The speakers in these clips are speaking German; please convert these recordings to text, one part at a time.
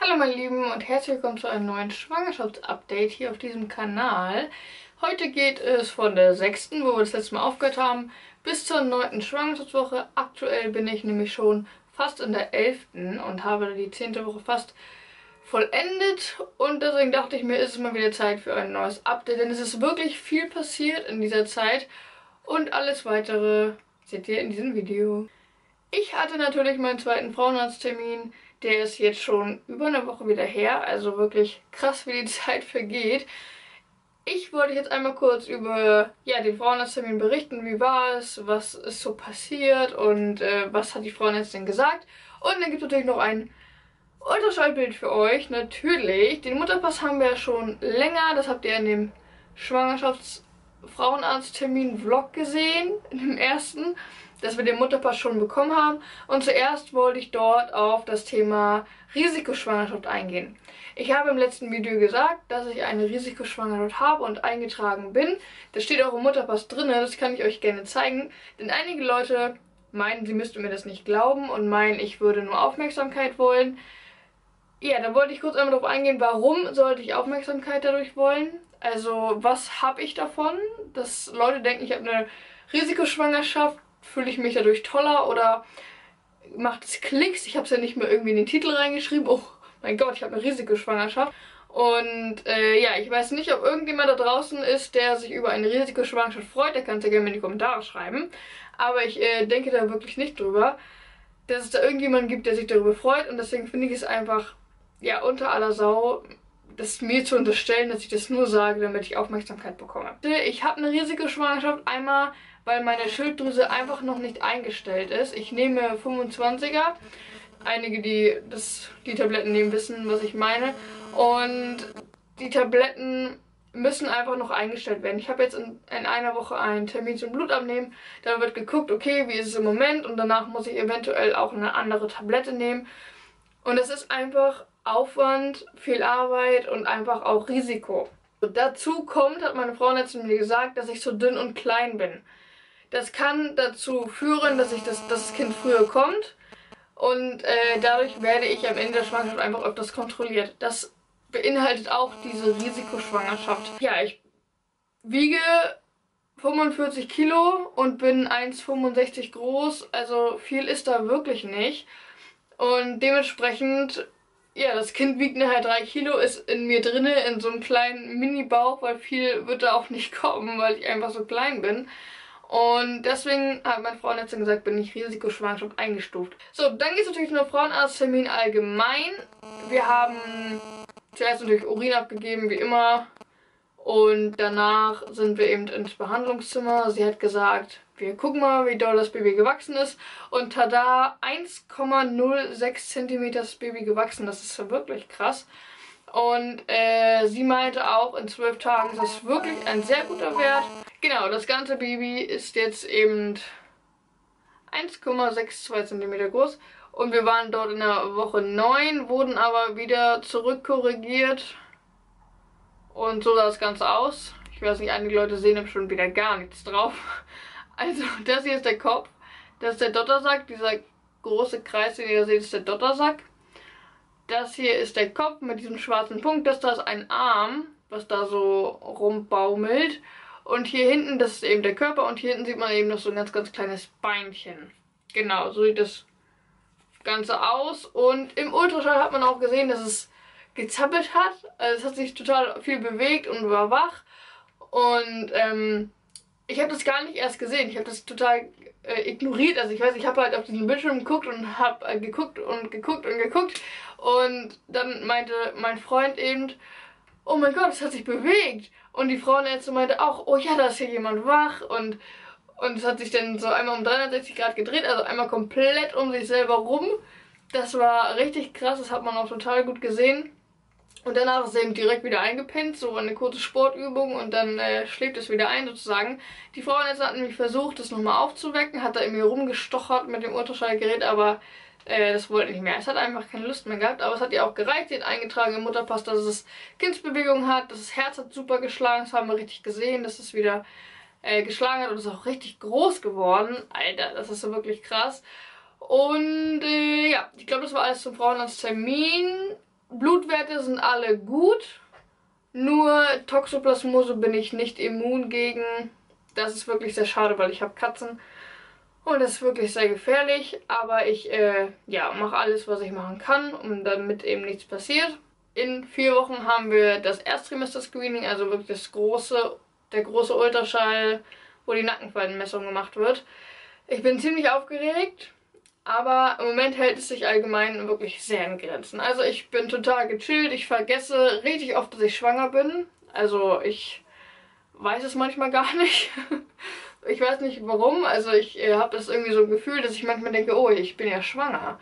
Hallo meine Lieben und herzlich willkommen zu einem neuen Schwangerschaftsupdate hier auf diesem Kanal. Heute geht es von der 6., wo wir das letzte Mal aufgehört haben, bis zur 9. Schwangerschaftswoche. Aktuell bin ich nämlich schon fast in der 11. und habe die 10. Woche fast vollendet. Und deswegen dachte ich mir, ist es mal wieder Zeit für ein neues Update, denn es ist wirklich viel passiert in dieser Zeit. Und alles weitere seht ihr in diesem Video. Ich hatte natürlich meinen zweiten Frauenarzttermin. Der ist jetzt schon über eine Woche wieder her. Also wirklich krass, wie die Zeit vergeht. Ich wollte jetzt einmal kurz über den Frauenarzttermin berichten. Wie war es? Was ist so passiert? Und was hat die Frauenärztin gesagt? Und dann gibt es natürlich noch ein Ultraschallbild für euch. Natürlich. Den Mutterpass haben wir ja schon länger. Das habt ihr in dem Frauenarzt-Termin-Vlog gesehen. In dem ersten. Dass wir den Mutterpass schon bekommen haben. Und zuerst wollte ich dort auf das Thema Risikoschwangerschaft eingehen. Ich habe im letzten Video gesagt, dass ich eine Risikoschwangerschaft habe und eingetragen bin. Das steht auch im Mutterpass drin, das kann ich euch gerne zeigen. Denn einige Leute meinen, sie müssten mir das nicht glauben und meinen, ich würde nur Aufmerksamkeit wollen. Ja, da wollte ich kurz einmal darauf eingehen, warum sollte ich Aufmerksamkeit dadurch wollen? Also, was habe ich davon? Dass Leute denken, ich habe eine Risikoschwangerschaft. Fühle ich mich dadurch toller oder macht es Klicks? Ich habe es ja nicht mehr irgendwie in den Titel reingeschrieben. Oh mein Gott, ich habe eine Risikoschwangerschaft. Und ich weiß nicht, ob irgendjemand da draußen ist, der sich über eine Risikoschwangerschaft freut. Der kann es ja gerne in die Kommentare schreiben. Aber ich denke da wirklich nicht drüber, dass es da irgendjemanden gibt, der sich darüber freut. Und deswegen finde ich es einfach, unter aller Sau, das mir zu unterstellen, dass ich das nur sage, damit ich Aufmerksamkeit bekomme. Ich habe eine Risikoschwangerschaft einmal, weil meine Schilddrüse einfach noch nicht eingestellt ist. Ich nehme 25er. Einige, die die Tabletten nehmen, wissen, was ich meine. Und die Tabletten müssen einfach noch eingestellt werden. Ich habe jetzt in einer Woche einen Termin zum Blutabnehmen. Da wird geguckt, okay, wie ist es im Moment? Und danach muss ich eventuell auch eine andere Tablette nehmen. Und es ist einfach Aufwand, viel Arbeit und einfach auch Risiko. Und dazu kommt, hat meine Frauenärztin mir gesagt, dass ich so dünn und klein bin. Das kann dazu führen, dass das Kind früher kommt und dadurch werde ich am Ende der Schwangerschaft einfach öfters kontrolliert. Das beinhaltet auch diese Risikoschwangerschaft. Ja, ich wiege 45 Kilo und bin 1,65 groß, also viel ist da wirklich nicht. Und dementsprechend, das Kind wiegt nachher 3 Kilo, ist in mir drinne in so einem kleinen Mini-Bauch, weil viel wird da auch nicht kommen, weil ich einfach so klein bin. Und deswegen hat meine Frauenärztin gesagt, bin ich Risikoschwangerschaft eingestuft. So, dann geht es natürlich nur Frauenarzttermin allgemein. Wir haben zuerst natürlich Urin abgegeben, wie immer. Und danach sind wir eben ins Behandlungszimmer. Sie hat gesagt, wir gucken mal, wie doll das Baby gewachsen ist. Und tada, 1,06 cm ist das Baby gewachsen. Das ist ja wirklich krass. Und sie meinte auch, in 12 Tagen ist das wirklich ein sehr guter Wert. Genau, das ganze Baby ist jetzt eben 1,62 cm groß. Und wir waren dort in der Woche 9, wurden aber wieder zurückkorrigiert. Und so sah das Ganze aus. Ich weiß nicht, einige Leute sehen bestimmt wieder gar nichts drauf. Also, das hier ist der Kopf. Das ist der Dottersack. Dieser große Kreis, den ihr da seht, ist der Dottersack. Das hier ist der Kopf mit diesem schwarzen Punkt. Das da ist ein Arm, was da so rumbaumelt. Und hier hinten, das ist eben der Körper. Und hier hinten sieht man eben noch so ein ganz, ganz kleines Beinchen. Genau, so sieht das Ganze aus. Und im Ultraschall hat man auch gesehen, dass es gezappelt hat. Also es hat sich total viel bewegt und war wach. Und ich habe das gar nicht erst gesehen. Ich habe das total ignoriert. Also ich weiß, ich habe halt auf diesen Bildschirm geguckt und habe geguckt und geguckt und geguckt. Und dann meinte mein Freund eben, oh mein Gott, es hat sich bewegt. Und die Frauenärztin meinte auch, oh ja, da ist hier jemand wach. Und es hat sich dann so einmal um 360 Grad gedreht, also einmal komplett um sich selber rum. Das war richtig krass, das hat man auch total gut gesehen. Und danach ist er eben direkt wieder eingepennt, so eine kurze Sportübung und dann schläft es wieder ein sozusagen. Die Frauenärztin hat nämlich versucht, das nochmal aufzuwecken, hat da irgendwie rumgestochert mit dem Ultraschallgerät, aber das wollte nicht mehr. Es hat einfach keine Lust mehr gehabt, aber es hat ihr auch gereicht. Sie hat eingetragen im Mutterpass, dass es Kindsbewegung hat, das Herz hat super geschlagen, das haben wir richtig gesehen, dass es wieder geschlagen hat und ist auch richtig groß geworden. Alter, das ist so wirklich krass. Und ich glaube, das war alles zum Frauenarzttermin. Blutwerte sind alle gut, nur Toxoplasmose bin ich nicht immun gegen. Das ist wirklich sehr schade, weil ich habe Katzen und das ist wirklich sehr gefährlich. Aber ich ja, mache alles, was ich machen kann, um damit eben nichts passiert. In 4 Wochen haben wir das Erstrimester-Screening, also wirklich der große Ultraschall, wo die Nackenfaltenmessung gemacht wird. Ich bin ziemlich aufgeregt, aber im Moment hält es sich allgemein wirklich sehr in Grenzen. Also ich bin total gechillt, ich vergesse richtig oft, dass ich schwanger bin. Also ich weiß es manchmal gar nicht. Ich weiß nicht warum, also ich habe das irgendwie so ein Gefühl, dass ich manchmal denke, oh, ich bin ja schwanger.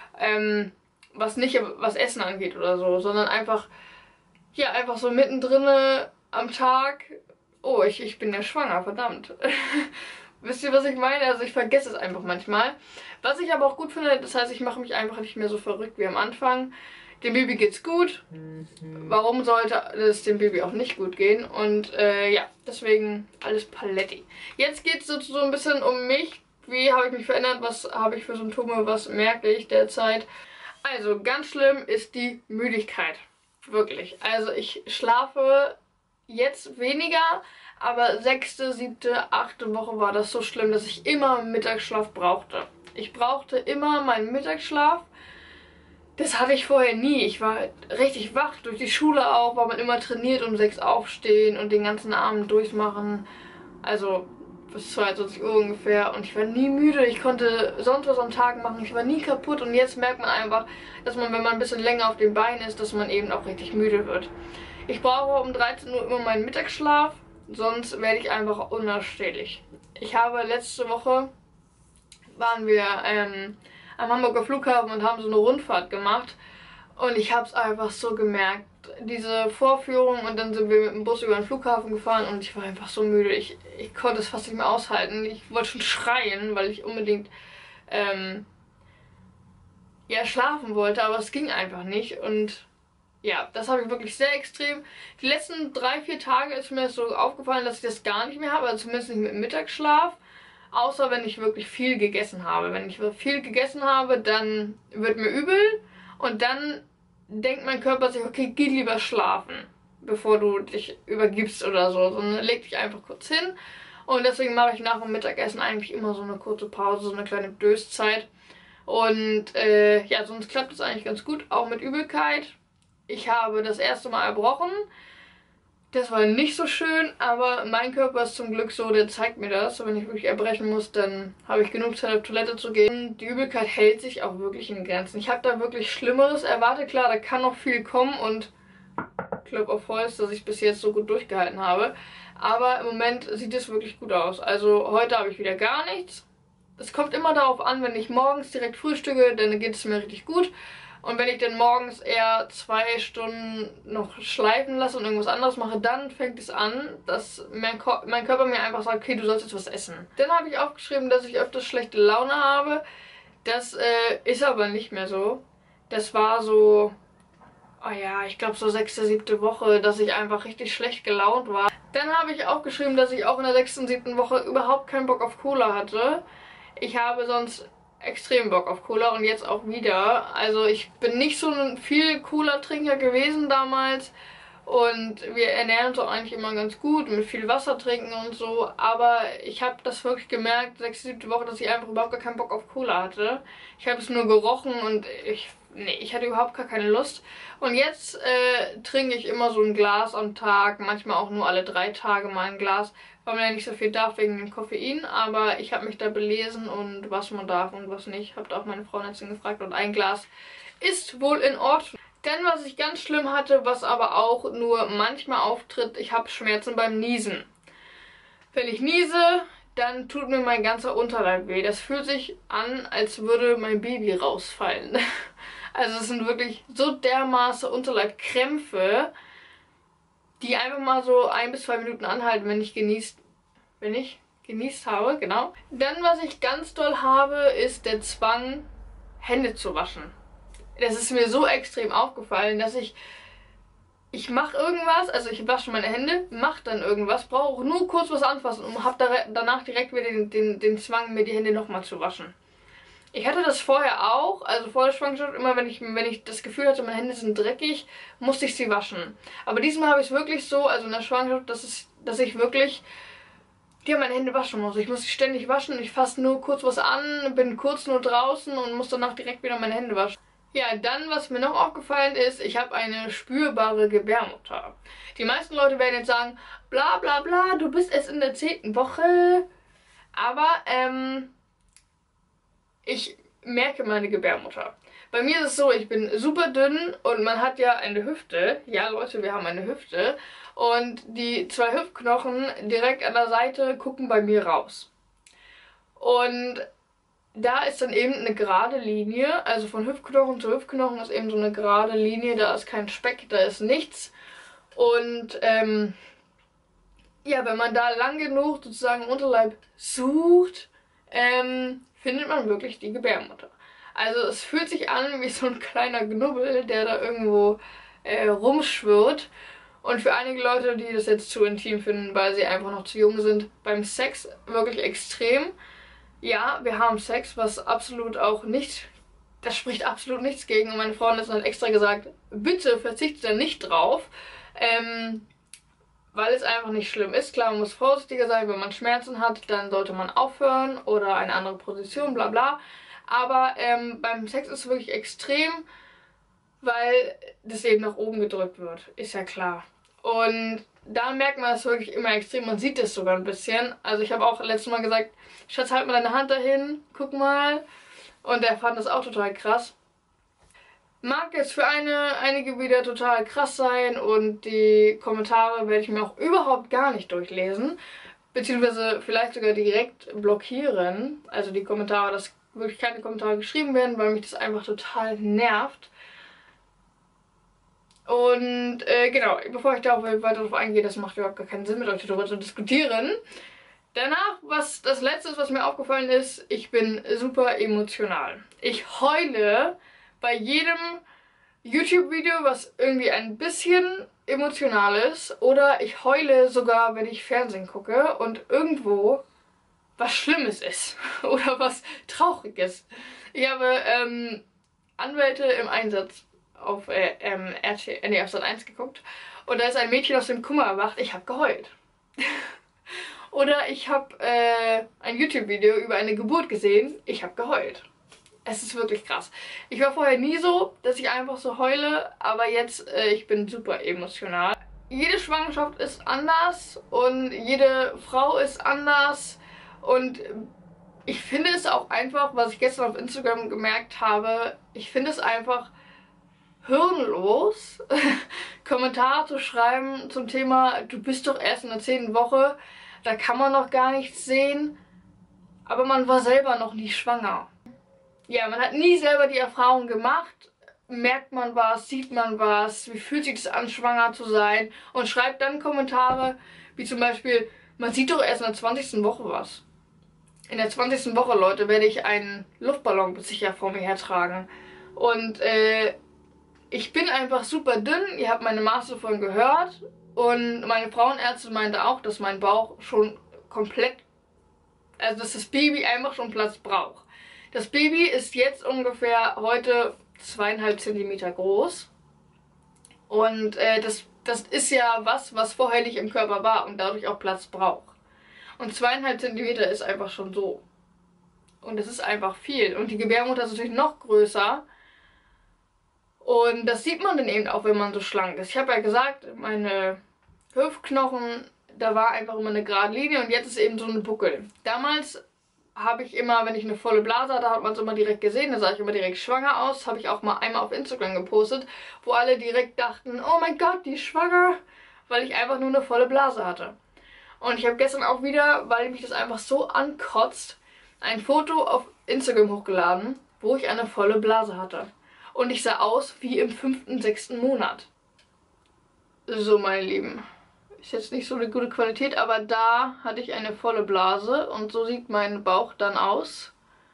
Was nicht was Essen angeht oder so, sondern einfach, ja, einfach so mittendrin am Tag, oh, ich bin ja schwanger, verdammt. Wisst ihr, was ich meine? Also ich vergesse es einfach manchmal. Was ich aber auch gut finde, das heißt, ich mache mich einfach nicht mehr so verrückt wie am Anfang. Dem Baby geht's gut. Warum sollte es dem Baby auch nicht gut gehen? Und ja, deswegen alles Paletti. Jetzt geht es so ein bisschen um mich. Wie habe ich mich verändert? Was habe ich für Symptome? Was merke ich derzeit? Also ganz schlimm ist die Müdigkeit. Wirklich. Also ich schlafe jetzt weniger, aber 6., 7., 8. Woche war das so schlimm, dass ich immer Mittagsschlaf brauchte. Ich brauchte immer meinen Mittagsschlaf. Das hatte ich vorher nie. Ich war richtig wach, durch die Schule auch, war man immer trainiert, um 6 aufstehen und den ganzen Abend durchmachen. Also bis 22 Uhr ungefähr. Und ich war nie müde, ich konnte sonst was am Tag machen, ich war nie kaputt. Und jetzt merkt man einfach, dass man, wenn man ein bisschen länger auf den Beinen ist, dass man eben auch richtig müde wird. Ich brauche um 13 Uhr immer meinen Mittagsschlaf, sonst werde ich einfach unausstehlich. Ich habe letzte Woche, waren wir am Hamburger Flughafen und haben so eine Rundfahrt gemacht. Und ich habe es einfach so gemerkt, diese Vorführung, und dann sind wir mit dem Bus über den Flughafen gefahren und ich war einfach so müde. Ich konnte es fast nicht mehr aushalten. Ich wollte schon schreien, weil ich unbedingt ja, schlafen wollte, aber es ging einfach nicht. Und ja, das habe ich wirklich sehr extrem. Die letzten 3, 4 Tage ist mir so aufgefallen, dass ich das gar nicht mehr habe, also zumindest nicht mit Mittagsschlaf. Außer wenn ich wirklich viel gegessen habe. Wenn ich viel gegessen habe, dann wird mir übel und dann denkt mein Körper sich, okay, geh lieber schlafen, bevor du dich übergibst oder so. Sondern leg dich einfach kurz hin. Und deswegen mache ich nach dem Mittagessen eigentlich immer so eine kurze Pause, so eine kleine Döszeit. Und ja, sonst klappt es eigentlich ganz gut, auch mit Übelkeit. Ich habe das erste Mal erbrochen. Das war nicht so schön, aber mein Körper ist zum Glück so, der zeigt mir das. Und wenn ich wirklich erbrechen muss, dann habe ich genug Zeit, auf Toilette zu gehen. Die Übelkeit hält sich auch wirklich in Grenzen. Ich habe da wirklich Schlimmeres erwartet. Klar, da kann noch viel kommen und Klopf auf Holz, dass ich bis jetzt so gut durchgehalten habe. Aber im Moment sieht es wirklich gut aus. Also heute habe ich wieder gar nichts. Es kommt immer darauf an, wenn ich morgens direkt frühstücke, dann geht es mir richtig gut. Und wenn ich dann morgens eher 2 Stunden noch schleifen lasse und irgendwas anderes mache, dann fängt es an, dass mein Körper mir einfach sagt, okay, du sollst jetzt was essen. Dann habe ich aufgeschrieben, dass ich öfters schlechte Laune habe. Das ist aber nicht mehr so. Das war so, oh ja, ich glaube so 6., 7. Woche, dass ich einfach richtig schlecht gelaunt war. Dann habe ich aufgeschrieben, dass ich auch in der 6., 7. Woche überhaupt keinen Bock auf Cola hatte. Ich habe sonst extrem Bock auf Cola und jetzt auch wieder. Also ich bin nicht so ein viel Cola-Trinker gewesen damals und wir ernähren uns auch eigentlich immer ganz gut mit viel Wasser trinken und so, aber ich habe das wirklich gemerkt, 6., 7. Woche, dass ich einfach überhaupt gar keinen Bock auf Cola hatte. Ich habe es nur gerochen und ich hatte überhaupt gar keine Lust. Und jetzt trinke ich immer so ein Glas am Tag, manchmal auch nur alle 3 Tage mal ein Glas, weil man ja nicht so viel darf wegen dem Koffein. Aber ich habe mich da belesen und was man darf und was nicht. Habe da auch meine Frau letztens gefragt und ein Glas ist wohl in Ordnung. Denn was ich ganz schlimm hatte, was aber auch nur manchmal auftritt, ich habe Schmerzen beim Niesen. Wenn ich niese, dann tut mir mein ganzer Unterleib weh. Das fühlt sich an, als würde mein Baby rausfallen. Also es sind wirklich so dermaßen Unterleibkrämpfe, die einfach mal so 1 bis 2 Minuten anhalten, wenn ich genießt habe, genau. Dann, was ich ganz doll habe, ist der Zwang, Hände zu waschen. Das ist mir so extrem aufgefallen, dass ich mache irgendwas, also ich wasche meine Hände, mache dann irgendwas, brauche nur kurz was anfassen und habe danach direkt wieder den Zwang, mir die Hände nochmal zu waschen. Ich hatte das vorher auch, also vor der Schwangerschaft, immer wenn ich das Gefühl hatte, meine Hände sind dreckig, musste ich sie waschen. Aber diesmal habe ich es wirklich so, also in der Schwangerschaft, dass ich wirklich meine Hände waschen muss. Ich muss sie ständig waschen, ich fasse nur kurz was an, bin kurz nur draußen und muss danach direkt wieder meine Hände waschen. Ja, dann, was mir noch aufgefallen ist, ich habe eine spürbare Gebärmutter. Die meisten Leute werden jetzt sagen, bla bla bla, du bist erst in der 10. Woche. Aber, ich merke meine Gebärmutter. Bei mir ist es so, ich bin super dünn und man hat ja eine Hüfte. Ja, Leute, wir haben eine Hüfte. Und die 2 Hüftknochen direkt an der Seite gucken bei mir raus. Und da ist dann eben eine gerade Linie, also von Hüftknochen zu Hüftknochen ist eben so eine gerade Linie, da ist kein Speck, da ist nichts. Und ja, wenn man da lang genug sozusagen im Unterleib sucht, findet man wirklich die Gebärmutter. Also es fühlt sich an wie so ein kleiner Knubbel, der da irgendwo rumschwirrt. Und für einige Leute, die das jetzt zu intim finden, weil sie einfach noch zu jung sind, beim Sex wirklich extrem. Ja, wir haben Sex, was absolut auch nicht, das spricht absolut nichts gegen. Und meine Freundin hat extra gesagt, bitte verzichte da nicht drauf, weil es einfach nicht schlimm ist. Klar, man muss vorsichtiger sein, wenn man Schmerzen hat, dann sollte man aufhören oder eine andere Position, bla bla. Aber beim Sex ist es wirklich extrem, weil das eben nach oben gedrückt wird, ist ja klar. Und da merkt man es wirklich immer extrem. Man sieht es sogar ein bisschen. Also ich habe auch letztes Mal gesagt, Schatz, halt mal deine Hand dahin, guck mal. Und er fand das auch total krass. Mag jetzt für einige wieder total krass sein und die Kommentare werde ich mir auch überhaupt gar nicht durchlesen. Beziehungsweise vielleicht sogar direkt blockieren. Also die Kommentare, dass wirklich keine Kommentare geschrieben werden, weil mich das einfach total nervt. Und genau, bevor ich da weiter darauf eingehe, das macht überhaupt gar keinen Sinn, mit euch darüber zu diskutieren. Danach, was das Letzte ist, was mir aufgefallen ist, ich bin super emotional. Ich heule bei jedem YouTube-Video, was irgendwie ein bisschen emotional ist. Oder ich heule sogar, wenn ich Fernsehen gucke und irgendwo was Schlimmes ist. Oder was Trauriges. Ich habe Anwälte im Einsatz auf auf Sat.1 geguckt und da ist ein Mädchen aus dem Kummer erwacht. Ich habe geheult. Oder ich habe ein YouTube-Video über eine Geburt gesehen. Ich habe geheult. Es ist wirklich krass. Ich war vorher nie so, dass ich einfach so heule, aber jetzt, ich bin super emotional. Jede Schwangerschaft ist anders und jede Frau ist anders und ich finde es auch einfach, was ich gestern auf Instagram gemerkt habe, ich finde es einfach hirnlos, Kommentare zu schreiben zum Thema, du bist doch erst in der 10. Woche, da kann man noch gar nichts sehen, aber man war selber noch nie schwanger. Ja, man hat nie selber die Erfahrung gemacht, merkt man was, sieht man was, wie fühlt sich das an, schwanger zu sein und schreibt dann Kommentare, wie zum Beispiel, man sieht doch erst in der 20. Woche was. In der 20. Woche, Leute, werde ich einen Luftballon sicher vor mir hertragen. Und ich bin einfach super dünn, ihr habt meine Maße vorhin gehört und meine Frauenärztin meinte auch, dass mein Bauch schon komplett, also dass das Baby einfach schon Platz braucht. Das Baby ist jetzt ungefähr heute 2,5 cm groß und das ist ja was vorher nicht im Körper war und dadurch auch Platz braucht. Und 2,5 cm ist einfach schon so. Und das ist einfach viel. Und die Gebärmutter ist natürlich noch größer. Und das sieht man dann eben auch, wenn man so schlank ist. Ich habe ja gesagt, meine Hüftknochen, da war einfach immer eine gerade Linie und jetzt ist eben so ein Buckel. Damals habe ich immer, wenn ich eine volle Blase hatte, hat man es immer direkt gesehen, da sah ich immer direkt schwanger aus. Das habe ich auch mal einmal auf Instagram gepostet, wo alle direkt dachten, oh mein Gott, die ist schwanger, weil ich einfach nur eine volle Blase hatte. Und ich habe gestern auch wieder, weil mich das einfach so ankotzt, ein Foto auf Instagram hochgeladen, wo ich eine volle Blase hatte. Und ich sah aus wie im 5., 6. Monat. So, meine Lieben. Ist jetzt nicht so eine gute Qualität, aber da hatte ich eine volle Blase und so sieht mein Bauch dann aus.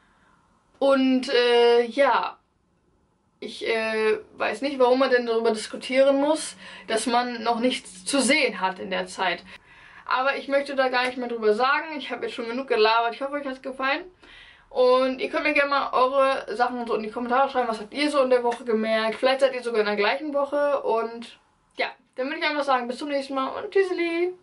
Und ja, ich weiß nicht, warum man denn darüber diskutieren muss, dass man noch nichts zu sehen hat in der Zeit. Aber ich möchte da gar nicht mehr drüber sagen. Ich habe jetzt schon genug gelabert. Ich hoffe, euch hat es gefallen. Und ihr könnt mir gerne mal eure Sachen so in die Kommentare schreiben. Was habt ihr so in der Woche gemerkt? Vielleicht seid ihr sogar in der gleichen Woche. Und ja, dann würde ich einfach sagen, bis zum nächsten Mal und tschüsseli.